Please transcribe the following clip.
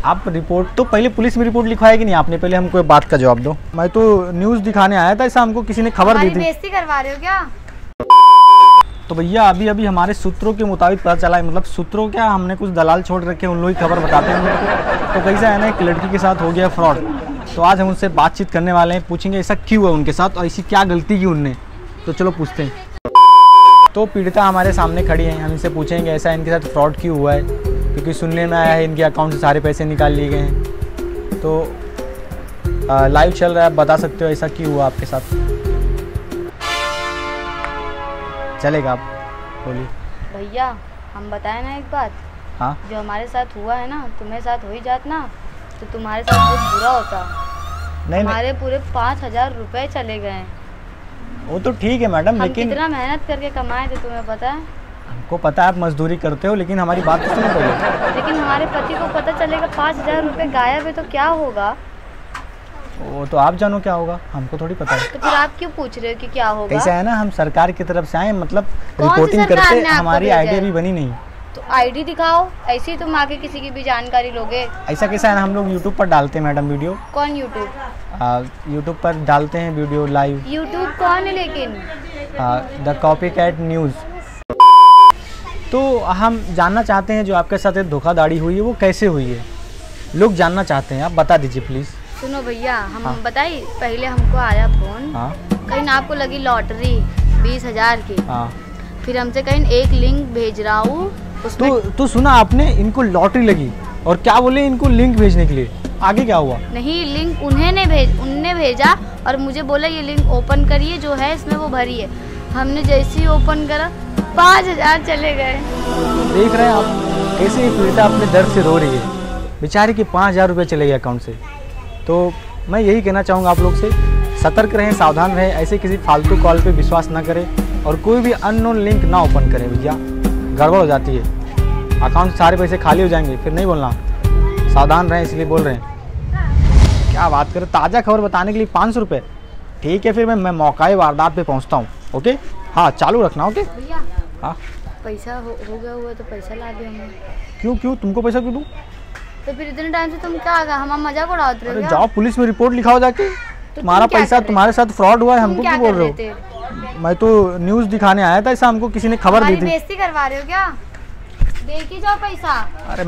आप रिपोर्ट तो पहले पुलिस में रिपोर्ट लिखवाया कि नहीं आपने? पहले हमको एक बात का जवाब दो। मैं तो न्यूज़ दिखाने आया था, ऐसा हमको किसी ने खबर दी थी। बेइज्जती करवा रहे हो क्या? तो भैया अभी अभी हमारे सूत्रों के मुताबिक पता चला है, मतलब सूत्रों क्या, हमने कुछ दलाल छोड़ रखे हैं, उन लोग ही खबर बताते हैं हमको। तो कैसा है ना, एक लड़की के साथ हो गया फ्रॉड, तो आज हम उनसे बातचीत करने वाले हैं, पूछेंगे ऐसा क्यों है उनके साथ और ऐसी क्या गलती की उनने। तो चलो पूछते हैं। तो पीड़िता हमारे सामने खड़ी है, हम इनसे पूछेंगे ऐसा इनके साथ फ्रॉड क्यों हुआ है, क्योंकि सुनने में आया है इनके अकाउंट से सारे पैसे निकाल लिए गए हैं। तो लाइव चल रहा है, आप बता सकते हो ऐसा क्यों हुआ आपके साथ? चलेगा, आप बोलिए। भैया हम बताएं ना एक बात। हाँ, जो हमारे साथ हुआ है ना, तुम्हारे साथ हो ही जात ना, तो तुम्हारे साथ बहुत बुरा होता। नहीं हमारे पूरे 5,000 रुपए चले गए। वो तो ठीक है मैडम, हम लेकिन कितना मेहनत करके कमाए थे तुम्हें पता है? हमको पता है आप मजदूरी करते हो, लेकिन हमारी बात तो सुनो पहले। लेकिन हमारे पति को पता चलेगा 5,000 रुपए गायब है तो क्या होगा? वो तो आप जानो क्या होगा, हमको थोड़ी पता है। तो फिर आप क्यों पूछ रहे हो कि क्या होगा? कैसा है ना, हम सरकार की तरफ से आए, मतलब कौन सी रिपोर्टिंग सरकार करते, ने आपको हमारी भेजा आईडी है? भी बनी नहीं। तो आईडी दिखाओ, ऐसे ही तुम आके किसी की भी जानकारी लोगे। ऐसा कैसा है ना, हम लोग यूट्यूब पर डालते हैं मैडम वीडियो। कौन यूट्यूब? यूट्यूब पर डालते हैं वीडियो लाइव। यूट्यूब कौन है लेकिन? The copycat news. तो हम जानना चाहते हैं जो आपके साथ एक धोखाधड़ी हुई है वो कैसे हुई है, लोग जानना चाहते हैं, आप बता दीजिए प्लीज़। सुनो भैया, हम हाँ। बताइए। पहले हमको आया फोन, हाँ कहीं ना आपको लगी लॉटरी 20,000 की। हाँ। फिर हमसे कहीं एक लिंक भेज रहा हूँ उसमें। तो सुना आपने, इनको लॉटरी लगी और क्या बोले इनको लिंक भेजने के लिए, आगे क्या हुआ? नहीं, लिंक उनने भेजा और मुझे बोला ये लिंक ओपन करिए, जो है इसमें वो भरिए। हमने जैसे ही ओपन करा 5,000 चले गए। देख रहे हैं आप कैसे पीड़िता अपने दर्द से रो रही है, बेचारे के 5,000 रुपये चले गए अकाउंट से। तो मैं यही कहना चाहूँगा आप लोग से, सतर्क रहें, सावधान रहें, ऐसे किसी फालतू कॉल पे विश्वास ना करें और कोई भी अननोन लिंक ना ओपन करें भैया, गड़बड़ हो जाती है, अकाउंट सारे पैसे खाली हो जाएंगे, फिर नहीं बोलना। सावधान रहें, इसलिए बोल रहे हैं। क्या बात करें, ताज़ा खबर बताने के लिए 500 रुपये? ठीक है, फिर मैं मौकाए वारदात पे पहुंचता हूं। ओके, हाँ चालू रखना। ओके भैया हाँ, पैसा हो गया हुआ तो पैसा ला दे हमें। क्यों तुमको पैसा क्यों दूँ? तो फिर इतने टाइम से तुम क्या आ गए, हम मजाक उड़ाते रहे? अरे जाओ पुलिस में रिपोर्ट लिखाओ जाके, तो तुम्हारा पैसा तुम्हारे साथ फ्रॉड हुआ है, हमको क्यों बोल रहे हो? मैं तो न्यूज़ दिखाने आया था, ऐसा हमको किसी ने खबर दी थी। बेइज्जती करवा रहे हो क्या? देख ही जाओ पैसा। अरे